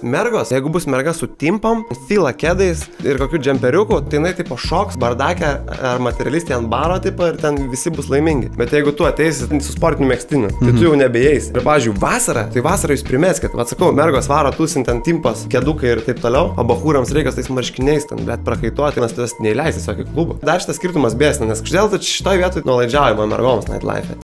mergos, jeigu bus merga su timpom, fila kedais ir kokiu džemperiuku, tai jinai tipo šoks, bardakę ar materialistį ant baro tipo ir ten visi bus laimingi. Bet jeigu tu ateisi su sportiniu megstiniu, tai tu jau nebejeisi. Ir pavyzdžiui, vasarą, tai vasarą jūs primeskit. Atsakau, mergos varo tūsint ant timpos, kedukai ir taip toliau, o bachūrams reikia tais marškiniais ten, bet prakaituoti, nes tu jas neįleisi tiesiog į klubą. Dar šitas skirtumas bėsna, nes kodėl tu šitoj vietoj nuolaidžiaujama mergoms nightlife.